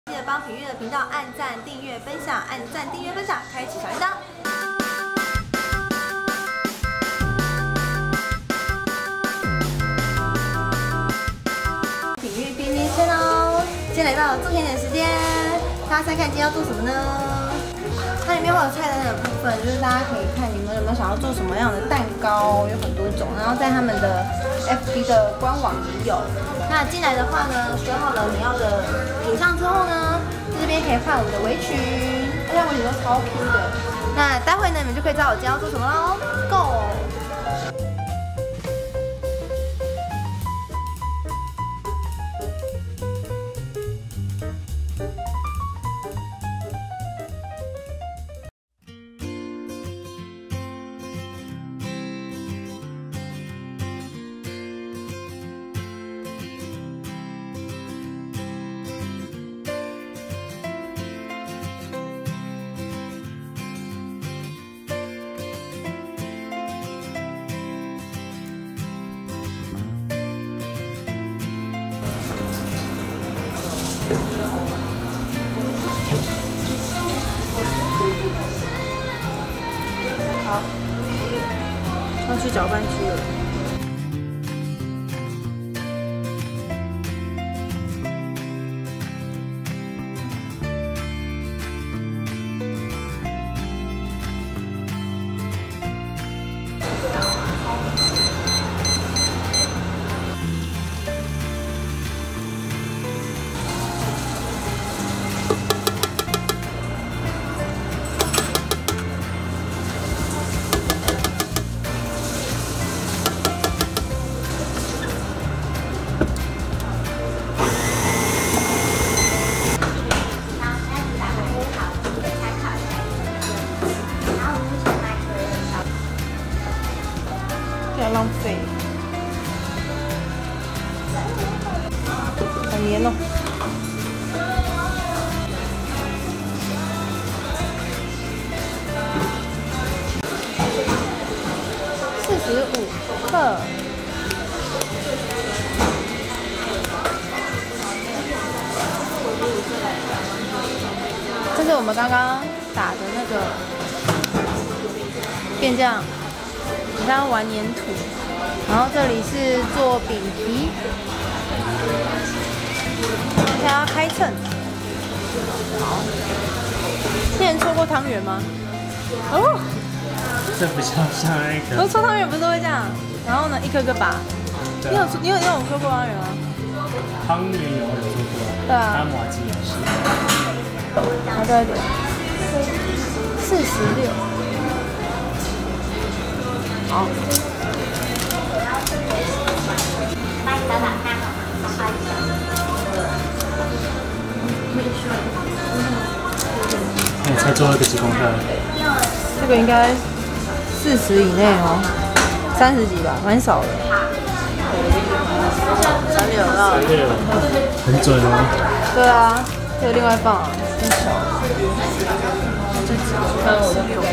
记得帮品玉的频道按赞、订阅、分享，按赞、订阅、分享，开启小铃铛。品玉冰冰轩哦，今天来到做甜点时间，大家猜看今天要做什么呢？它里面会有菜单的部分，就是大家可以看你们有没有想要做什么样的蛋糕，有很多种，然后在他们的 FB 的官网也有。那进来的话呢，选好了你要的品相之后呢，在这边可以换我们的围裙，这条围裙都超 Q 的。那待会呢，你们就可以知道我今天要做什么喽 ，Go！好，要去搅拌区了。不要浪费，好黏哦。45克。这是我们刚刚打的那个变这样。很像玩粘土，然后这里是做饼皮，现在要开秤。好，之前搓过汤圆吗？哦， 这比较像那个。 搓汤圆不是都会这样？然后呢，一颗颗拔。你有搓过汤圆吗？ 汤圆有做过。 对啊。 打麻糬也是。 拿多一点。46。好。 你才做了个几公分？ 这个应该40以内哦，30几吧，蛮少的。 36，很准哦。 对啊，这个另外放，真小。这几个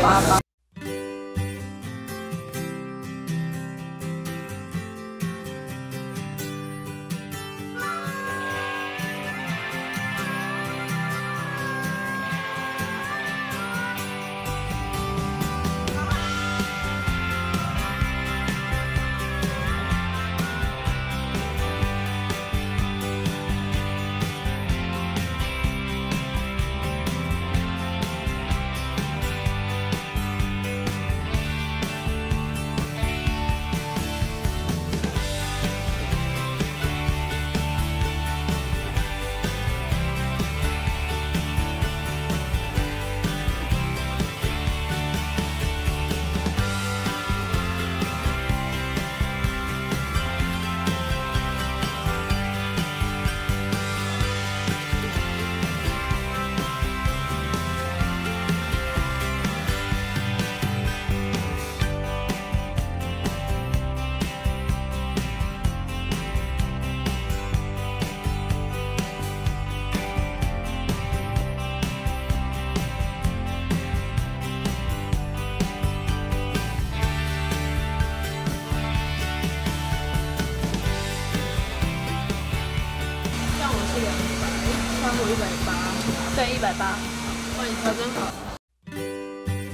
988。180， 对，180。 哇，你调真好。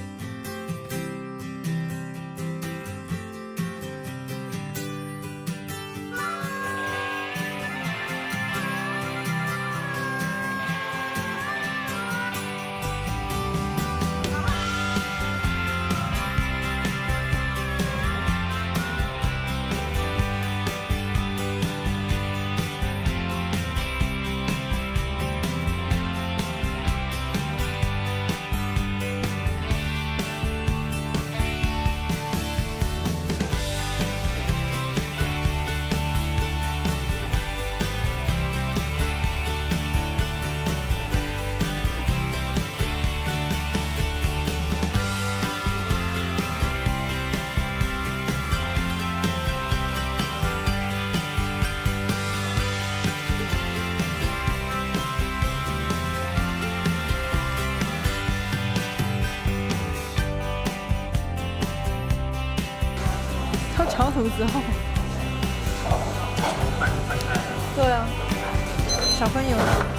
到桥头之后，对啊，小朋友。